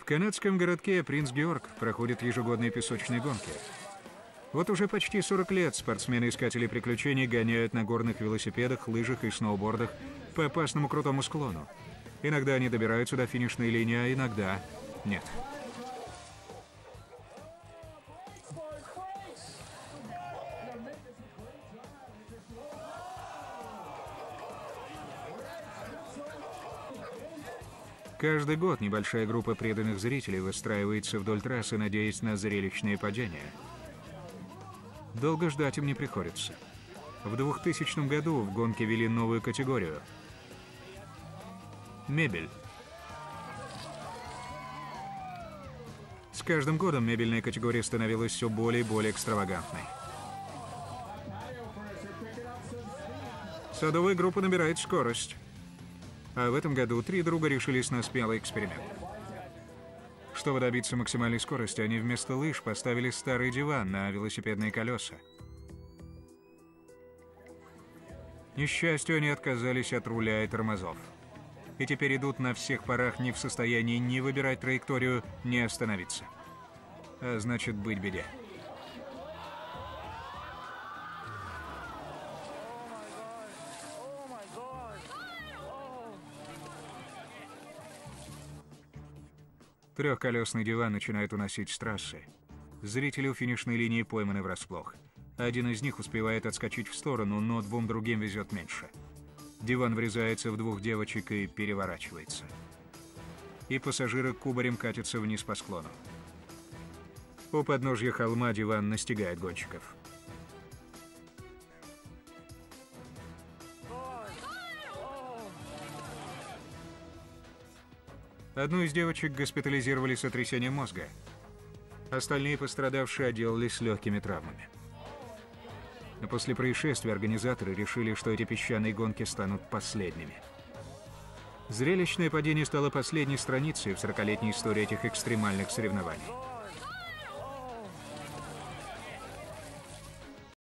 В канадском городке Принц Георг проходят ежегодные песочные гонки. Вот уже почти 40 лет спортсмены-искатели приключений гоняют на горных велосипедах, лыжах и сноубордах по опасному крутому склону. Иногда они добираются до финишной линии, а иногда нет. Каждый год небольшая группа преданных зрителей выстраивается вдоль трассы, надеясь на зрелищные падения. Долго ждать им не приходится. В 2000 году в гонке ввели новую категорию – мебель. С каждым годом мебельная категория становилась все более и более экстравагантной. Садовая группа набирает скорость. А в этом году 3 друга решились на смелый эксперимент. Чтобы добиться максимальной скорости, они вместо лыж поставили старый диван на велосипедные колеса. К несчастью, они отказались от руля и тормозов. И теперь идут на всех парах, не в состоянии ни выбирать траекторию, ни остановиться. А значит, быть беде. Трехколесный диван начинает уносить с трассы. Зрители у финишной линии пойманы врасплох. Один из них успевает отскочить в сторону, но 2 другим везет меньше. Диван врезается в 2 девочек и переворачивается. И пассажиры кубарем катятся вниз по склону. У подножья холма диван настигает гонщиков. Одну из девочек госпитализировали с сотрясением мозга. Остальные пострадавшие отделались легкими травмами. Но после происшествия организаторы решили, что эти песчаные гонки станут последними. Зрелищное падение стало последней страницей в 40-летней истории этих экстремальных соревнований.